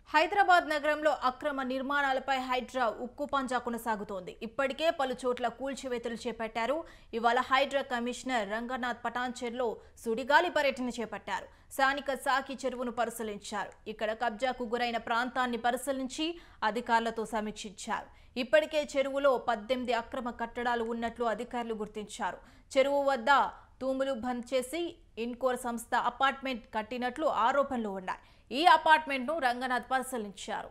హైదరాబాద్ నగరంలో అక్రమ నిర్మాణాలపై హైడ్రా ఉక్కు పంజా కొనసాగుతోంది. ఇప్పటికే పలు చోట్ల కూల్చివేతలు చేపట్టారు. ఇవాళ హైడ్రా కమిషనర్ రంగనాథ్ పటాన్చెర్లో సుడిగాలి పర్యటన చేపట్టారు. స్థానిక సాకి చెరువును పరిశీలించారు. ఇక్కడ కబ్జాకు గురైన ప్రాంతాన్ని పరిశీలించి అధికారులతో సమీక్షించారు. ఇప్పటికే చెరువులో 18 అక్రమ కట్టడాలు ఉన్నట్లు అధికారులు గుర్తించారు. చెరువు వద్ద తూములు బంద్ చేసి ఇన్కోర్ సంస్థ అపార్ట్మెంట్ కట్టినట్లు ఆరోపణలు ఉన్నాయి. ఈ అపార్ట్మెంట్ను రంగనాథ్ పరిశీలించారు.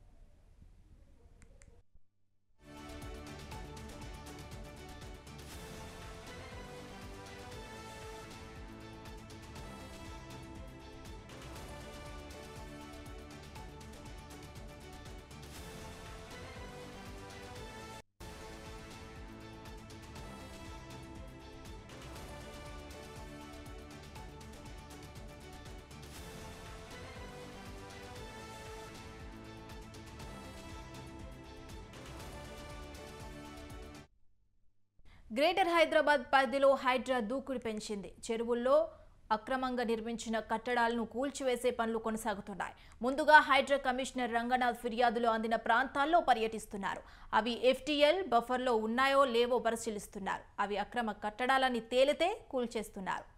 గ్రేటర్ హైదరాబాద్ పరిధిలో హైడ్రా దూకుడు పెంచింది. చెరువుల్లో అక్రమంగా నిర్మించిన కట్టడాలను కూల్చివేసే పనులు కొనసాగుతున్నాయి. ముందుగా హైడ్రా కమిషనర్ రంగనాథ్ ఫిర్యాదులు అందిన ప్రాంతాల్లో పర్యటిస్తున్నారు. అవి ఎఫ్టీఎల్ బఫర్లో ఉన్నాయో లేవో పరిశీలిస్తున్నారు. అవి అక్రమ కట్టడాలని తేలితే కూల్చేస్తున్నారు.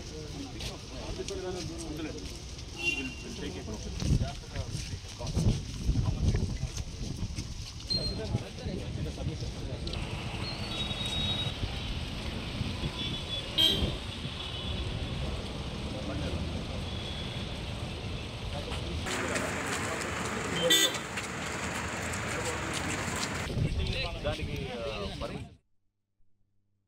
We'll take it.